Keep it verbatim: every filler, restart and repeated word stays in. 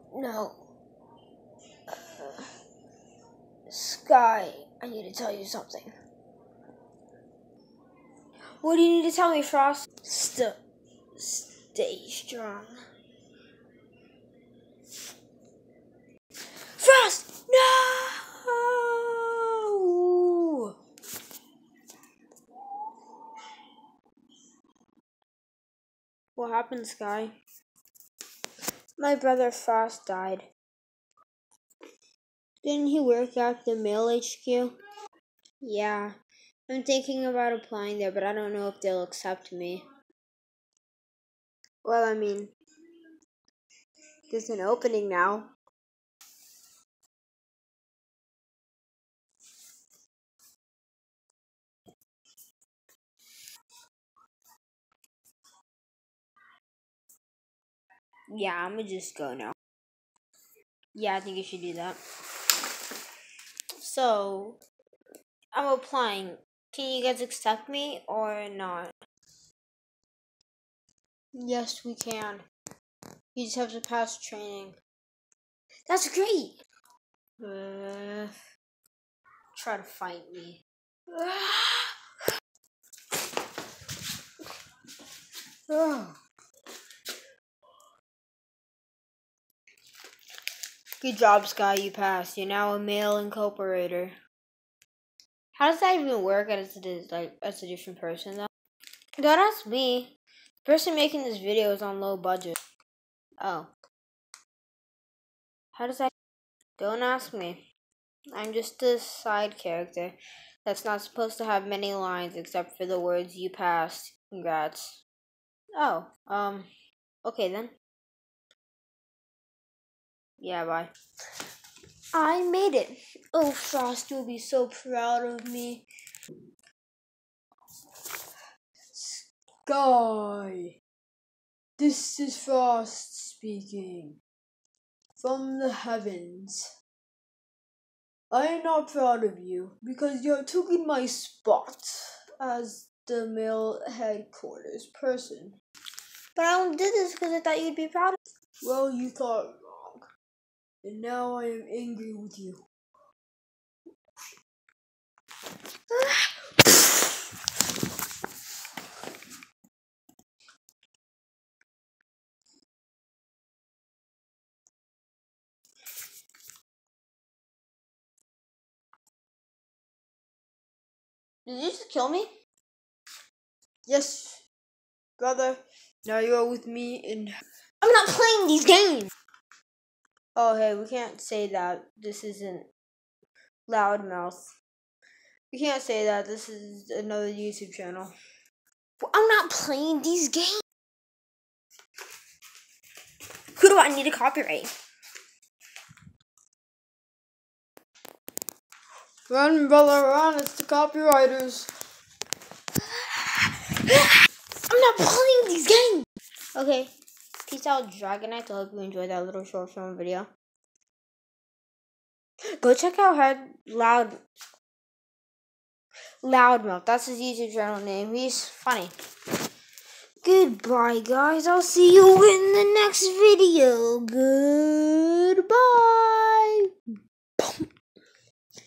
No. Uh, Sky, I need to tell you something. What do you need to tell me, Frost? St stay strong. Frost! No! What happened, Sky? My brother Frost died. Didn't he work at the mail H Q? Yeah. I'm thinking about applying there, but I don't know if they'll accept me. Well, I mean, there's an opening now. Yeah, I'm gonna just go now. Yeah, I think you should do that. So, I'm applying. Can you guys accept me or not? Yes, we can. You just have to pass training. That's great! Uh, try to fight me. Oh. Good job, Sky, you passed. You're now a mail incorporator. How does that even work as a, like, as a different person, though? Don't ask me. The person making this video is on low budget. Oh. How does that... Don't ask me. I'm just a side character that's not supposed to have many lines except for the words you passed. Congrats. Oh, um, okay then. Yeah, bye. I made it. Oh, Frost will be so proud of me. Sky. This is Frost speaking. From the heavens. I am not proud of you because you have taken my spot as the mail headquarters person. But I only did this because I thought you'd be proud of me. Well, you thought wrong. And now I am angry with you. Did you just kill me? Yes, brother. Now you are with me in... I'm not playing these games! Oh, hey, we can't say that. This isn't Loudmouth. We can't say that. This is another YouTube channel. I'm not playing these games. Who do I need to copyright? Run, brother, run. It's the copywriters. I'm not playing these games. Okay. Peace out, Dragonite. I hope you enjoyed that little short film video. Go check out her Loud Loudmouth. That's his YouTube channel name. He's funny. Goodbye, guys. I'll see you in the next video. Goodbye.